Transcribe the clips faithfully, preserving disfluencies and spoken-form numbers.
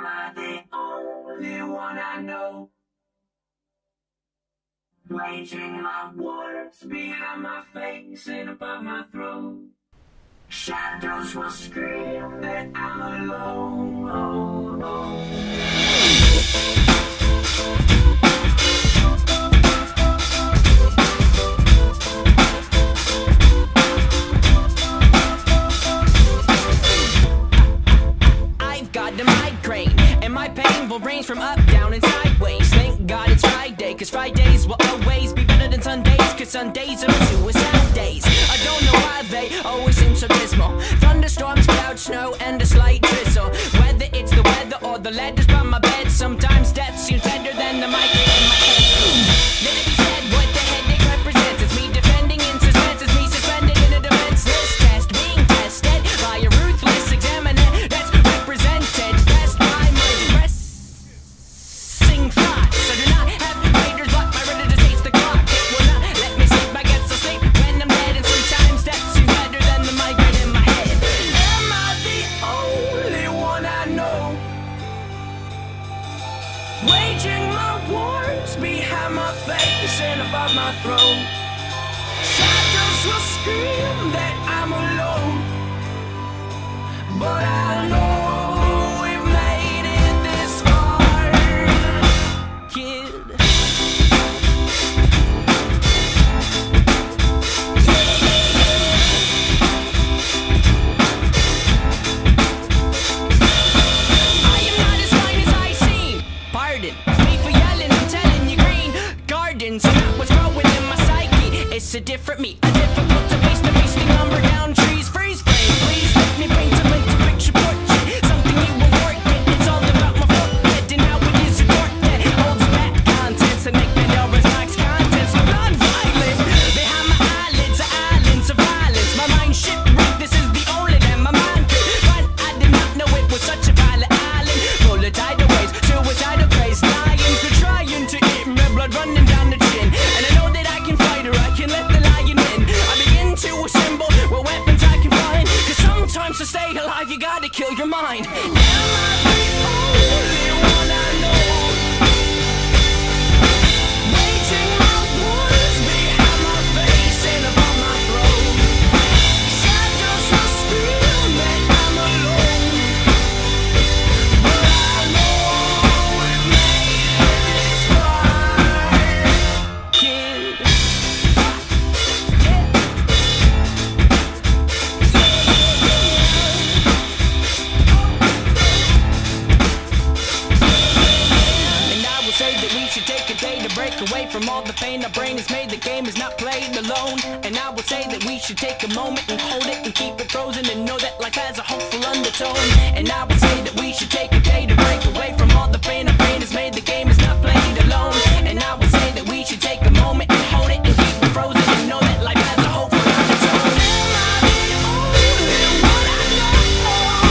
Am I the only one I know? Waging my wars behind my face and above my throat. Shadows will scream that I'm alone. Oh, oh. I've got a migraine, and my pain will range from up, down, and sideways. Thank God it's Friday, cause Fridays will always be better than Sundays, cause Sundays are the suicide days. I don't know why they always seem so dismal. Thunderstorms, cloud, snow, and a slight drizzle. Whether it's the weather or the letters by my bed, sometimes death seems better than the migraine in my head. Let it be said what the headache represents. It's me defending in suspense, it's me suspended in a defenseless test, being tested by a ruthless examiner that's represented best by my depressing thoughts. I do not have raiders, but my religion hates the clock. It will not let me sleep, I get so sleep when I'm dead, and sometimes that seems better than the migraine in my head. Am I the only one I know? Waging my wars behind my face and above my throat. Shadows will scream that I'm alone, but I know we've made it this far, kid. I am not as fine as I seem. Pardon me for yelling and telling you green gardens are not what's growing in my psyche. It's a different me, a difficult to face, the feasting lumber down trees. Freeze frame, please let me paint a mental picture portrait. Something you will forget. It's all about my forehead and how it is adored that holds back contents and make me know relax contents. Non-violent behind my eyelids are islands of violence. My mind shipwrecked. This is the only that my mind could find. I did not know it was such a violent island full of tidal waves, suicidal craze. Lions are trying to eat me, blood running down the chin. And I know that I can fight or I can let the lion win. I begin to assemble what weapons I can find, cause sometimes to stay alive you gotta kill your mind. Am I the only one I know? Waging my wars behind my face and above my throat. Shadows will scream that I'm alone, but I know we've made it this far, kid. And I will say that we should take a day to break away from all the pain our brain has made. The game is not played alone. And I will say that we should take a moment and hold it and keep it frozen and know that life has a hopeful undertone. And I will say that we should take a day to break away from all the pain our brain has made. The game is not played alone. And I will say that we should take a moment and hold it and keep it frozen and know that life has a hopeful undertone. Am I the only one I know?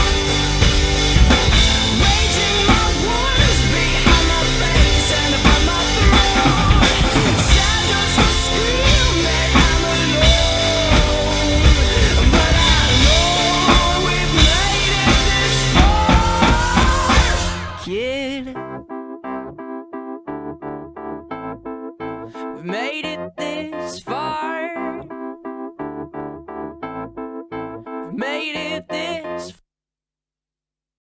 Waging my wars behind my face and above my throat. Shadows will scream that I'm alone, but I know we've made it this far, Yeah.